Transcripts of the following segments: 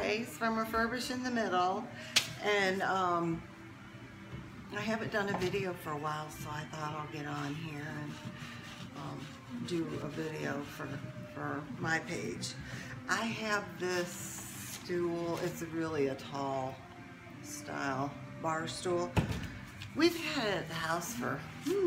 Grace from Refurbish in the Middle, and I haven't done a video for a while, so I thought I'll get on here and do a video for my page. I have this stool. It's really a tall style bar stool. We've had it at the house for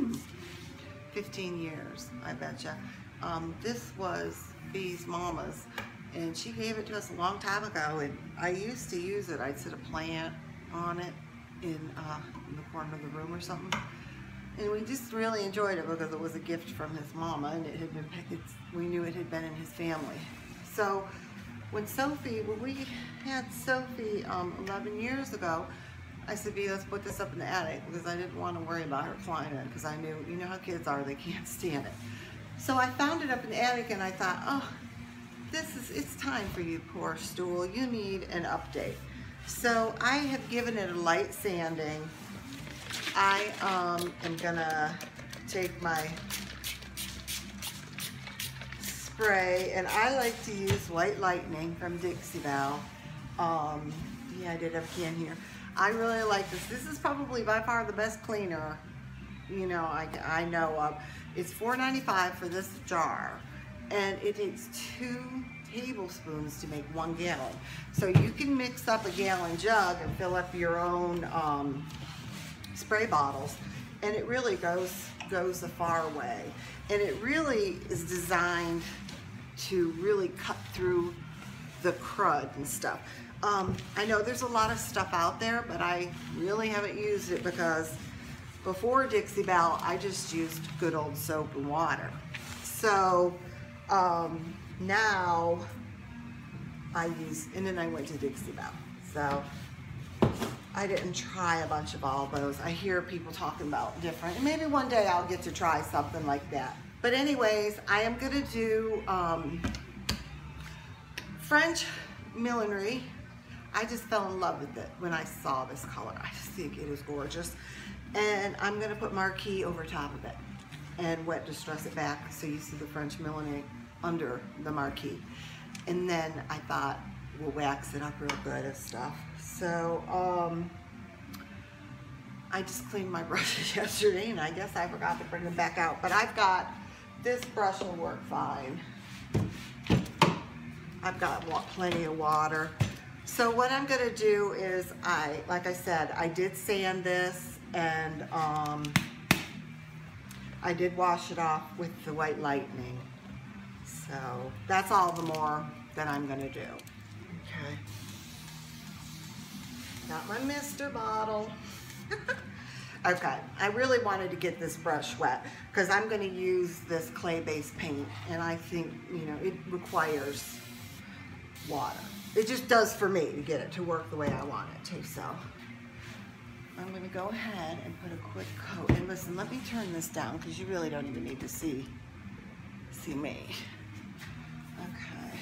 15 years, I betcha. This was Bee's mama's, and she gave it to us a long time ago, and I used to use it. I'd set a plant on it in the corner of the room or something, and we just really enjoyed it because it was a gift from his mama, and it had been, we knew it had been in his family. So when we had Sophie 11 years ago, I said, Bea, let's put this up in the attic, because I didn't want to worry about her climbing it, because I knew, you know how kids are, they can't stand it. So I found it up in the attic, and I thought, oh, it's time for you, poor stool. You need an update. So I have given it a light sanding. I am gonna take my spray, and I like to use White Lightning from Dixie Belle. Yeah, I did have a can here. I really like this. This is probably by far the best cleaner, you know, I know of. It's $4.95 for this jar, and it takes 2 tablespoons to make 1 gallon. So you can mix up a gallon jug and fill up your own spray bottles, and it really goes a far way. And it really is designed to really cut through the crud and stuff. I know there's a lot of stuff out there, but I really haven't used it, because before Dixie Belle, I just used good old soap and water. So now I use, and then I went to Dixie Belle. So I didn't try a bunch of all those. I hear people talking about different, and maybe one day I'll get to try something like that. But anyways, I am gonna do French millinery. I just fell in love with it when I saw this color. I just think it is gorgeous. And I'm gonna put marquee over top of it and wet distress it back so you see the French millinery under the marquee. And then I thought we'll wax it up real good and stuff. So I just cleaned my brushes yesterday, and I guess I forgot to bring them back out. But I've got, this brush will work fine. I've got plenty of water. So what I'm gonna do is, like I said, I did sand this, and I did wash it off with the White Lightning. So that's all the more that I'm gonna do. Okay. Got my mister bottle. Okay, I really wanted to get this brush wet, because I'm gonna use this clay-based paint, and I think, you know, it requires water. It just does for me to get it to work the way I want it to. So I'm going to go ahead and put a quick coat. And listen, let me turn this down, because you really don't even need to see me. Okay.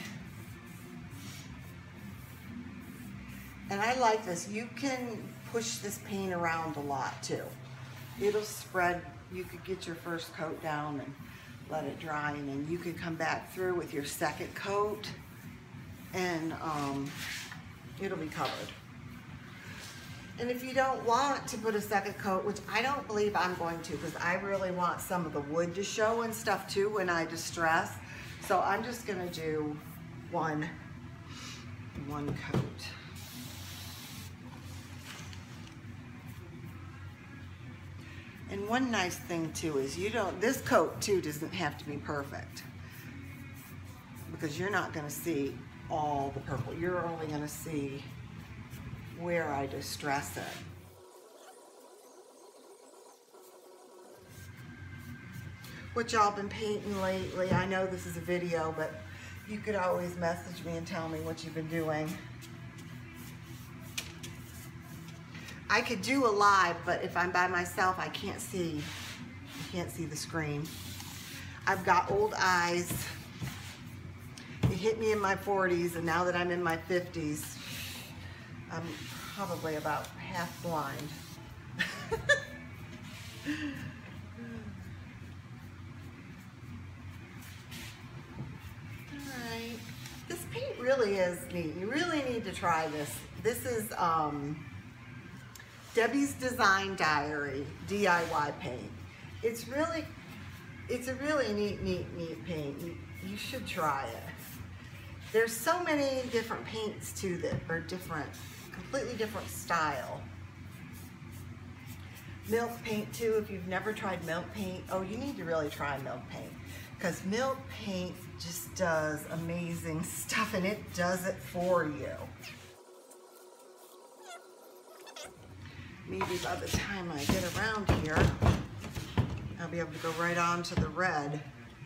And I like this. You can push this paint around a lot too. It'll spread. You could get your first coat down and let it dry, and then you can come back through with your second coat, and it'll be covered. And if you don't want to put a second coat, which I don't believe I'm going to, because I really want some of the wood to show and stuff too when I distress, so I'm just gonna do one coat. And one nice thing too is, this coat too doesn't have to be perfect, because you're not gonna see all the purple. You're only gonna see where I distress it. What y'all been painting lately? I know this is a video, but you could always message me and tell me what you've been doing. I could do a live, but if I'm by myself, I can't see the screen. I've got old eyes. It hit me in my 40s, and now that I'm in my 50s, I'm probably about half blind. Alright. This paint really really is neat. You really need to try this. This is Debbie's Design Diary DIY paint. It's a really neat paint. You should try it. There's so many different paints too that are different, completely different style. Milk paint too, if you've never tried milk paint, oh, you need to really try milk paint, because milk paint just does amazing stuff, and it does it for you. Maybe by the time I get around here, I'll be able to go right on to the red.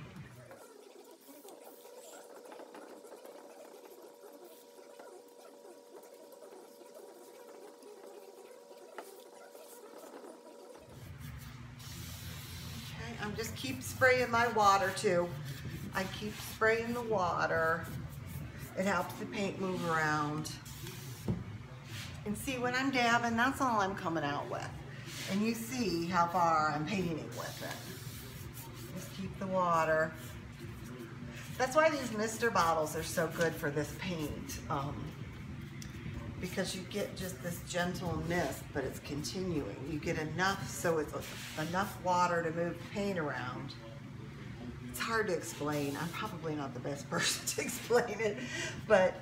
I'm just keep spraying my water too. I keep spraying the water. It helps the paint move around. And see, when I'm dabbing, that's all I'm coming out with. And you see how far I'm painting with it. Just keep the water. That's why these mister bottles are so good for this paint. Because you get just this gentle mist, but it's continuing. You get enough, so it's enough water to move the paint around. It's hard to explain. I'm probably not the best person to explain it, but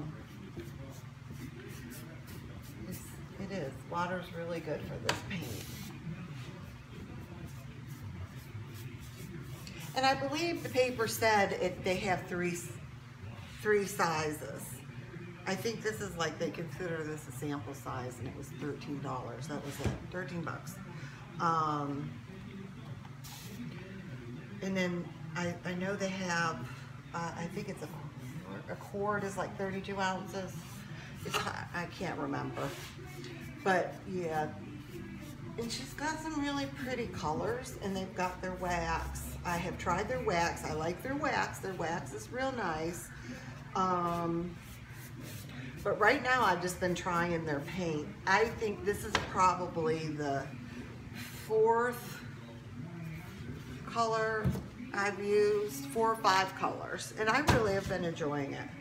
it is. Water's really good for this paint. And I believe the paper said they have three sizes. I think this is like, they consider this a sample size, and it was $13. That was it, 13 bucks. And then I know they have, I think it's a quart is like 32 ounces. I can't remember. But yeah, and she's got some really pretty colors, and they've got their wax. I have tried their wax. I like their wax. Their wax is real nice. But right now I've just been trying their paint. I think this is probably the 4th color I've used, 4 or 5 colors, and I really have been enjoying it.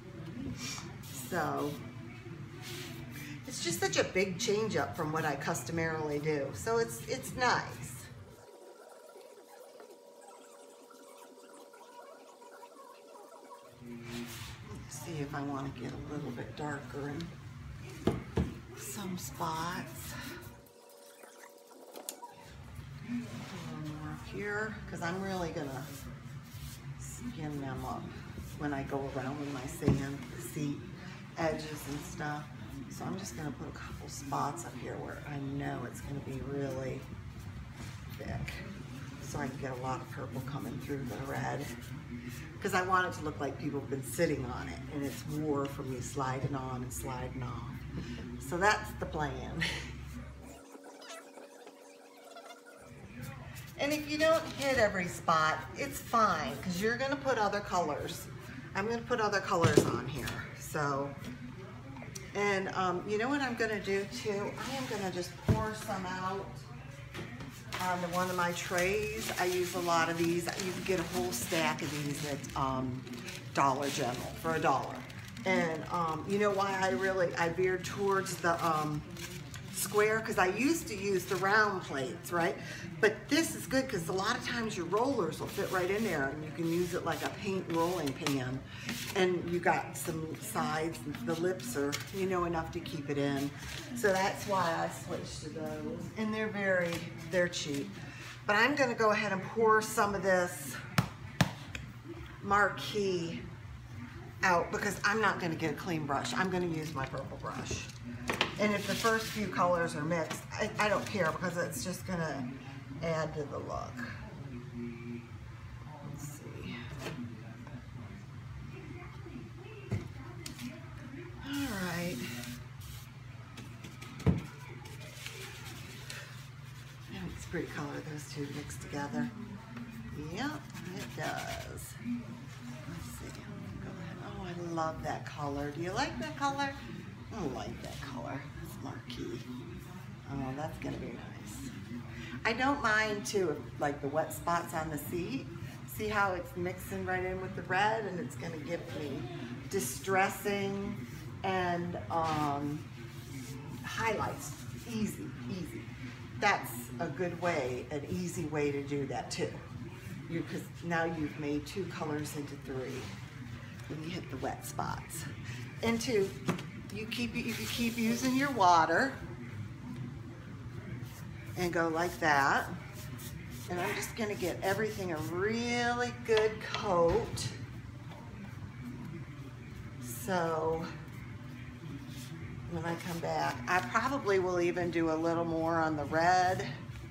So it's just such a big change up from what I customarily do. So it's nice. See if I want to get a little bit darker in some spots. A little more here, because I'm really going to skim them up when I go around with my sand, the seat edges and stuff. So I'm just going to put a couple spots up here where I know it's going to be really thick, so I can get a lot of purple coming through the red. Because I want it to look like people have been sitting on it, and it's more from me sliding on and sliding off. So that's the plan. And if you don't hit every spot, it's fine, because you're going to put other colors. I'm going to put other colors on here. So, and you know what I'm going to do too? I am going to just pour some out on one of my trays. I use a lot of these. You can get a whole stack of these at Dollar General for $1. And you know why I veered towards the square? Because I used to use the round plates, right? But this is good because a lot of times your rollers will fit right in there, and you can use it like a paint rolling pan. And you got some sides, the lips are, you know, enough to keep it in. So that's why I switched to those. And they're cheap. But I'm gonna go ahead and pour some of this Marquee out because I'm not gonna get a clean brush. I'm gonna use my purple brush. And if the first few colors are mixed, I don't care because it's just gonna add to the look. Let's see. All right. It's a pretty color, those two mixed together. Yep, it does. Let's see. Go ahead. Oh, I love that color. Do you like that color? I like that color. It's Marquee. Oh, that's gonna be nice. I don't mind too, like the wet spots on the seat. See how it's mixing right in with the red, and it's gonna give me distressing and highlights. Easy, easy. That's a good way, an easy way to do that too. Because now you've made 2 colors into 3 when you hit the wet spots. Into, you can keep using your water and go like that. And I'm just gonna get everything a really good coat. So when I come back, I probably will even do a little more on the red.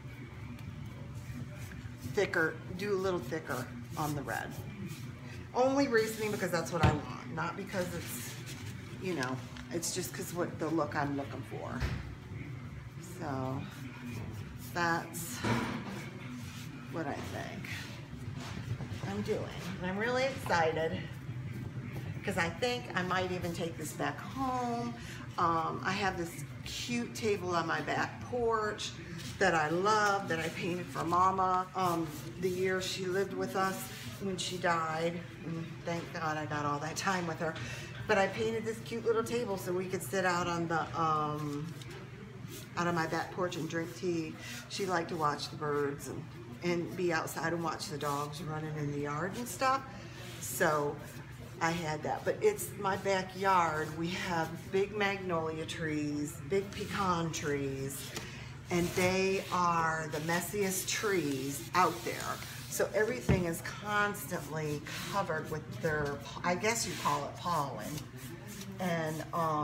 Thicker, do a little thicker on the red. Only reasoning because that's what I want, not because it's, you know, it's just because what the look I'm looking for. So that's what I think I'm doing. And I'm really excited because I think I might even take this back home. I have this cute table on my back porch that I love, that I painted for Mama the year she lived with us when she died. And thank God I got all that time with her. But I painted this cute little table so we could sit out on the out on my back porch and drink tea. She liked to watch the birds and be outside and watch the dogs running in the yard and stuff. So I had that, but it's my backyard. We have big magnolia trees, big pecan trees, and they are the messiest trees out there. So everything is constantly covered with their, I guess you call it pollen. And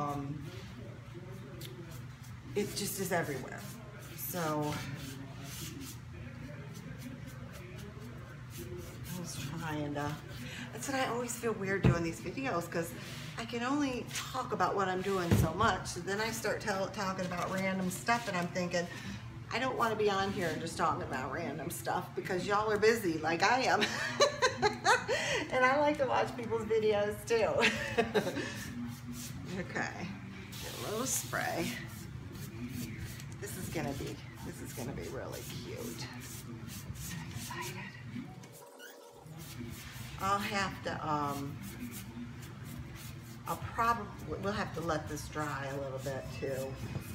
it just is everywhere. So I was trying to, that's what I always feel weird doing these videos, because I can only talk about what I'm doing so much. So then I start talking about random stuff, and I'm thinking, I don't want to be on here just talking about random stuff because y'all are busy like I am. And I like to watch people's videos too. Okay, get a little spray. This is gonna be really cute. I'm excited. I'll have to we'll have to let this dry a little bit too.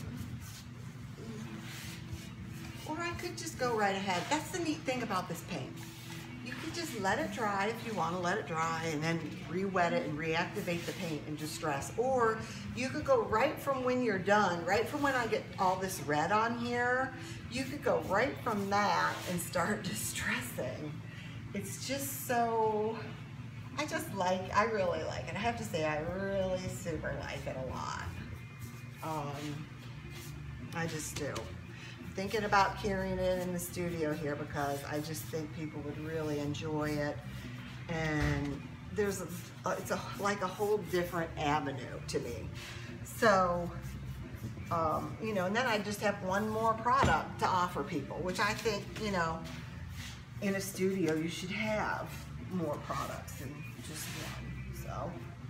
Or I could just go right ahead. That's the neat thing about this paint. You could just let it dry if you want to let it dry, and then re-wet it and reactivate the paint and distress. Or you could go right from when you're done, right from when I get all this red on here, you could go right from that and start distressing. It's just so, I really like it. I have to say, I really super like it a lot. I just do. Thinking about carrying it in the studio here because I just think people would really enjoy it, and there's it's like a whole different avenue to me. So you know, and then I just have one more product to offer people, which I think, you know, in a studio you should have more products than just one. So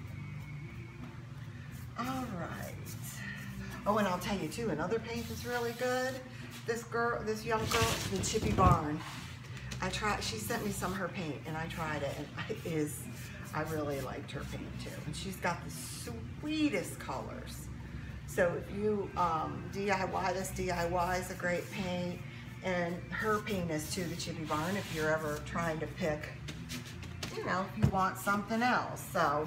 all right. Oh, and I'll tell you too, another paint that's really good. This young girl, the Chippy Barn. She sent me some of her paint, and I tried it, and I really liked her paint too. And she's got the sweetest colors. So if you DIY this, DIY is a great paint, and her paint is too, the Chippy Barn, if you're ever trying to pick, you know, if you want something else. So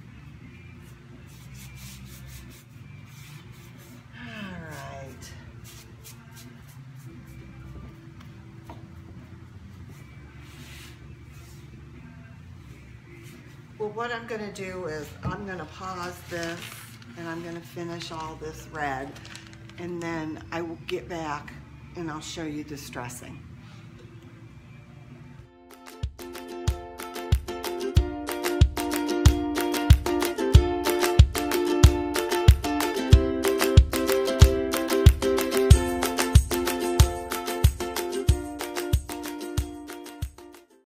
well, what I'm going to do is I'm going to pause this, and I'm going to finish all this red, and then I will get back and I'll show you distressing.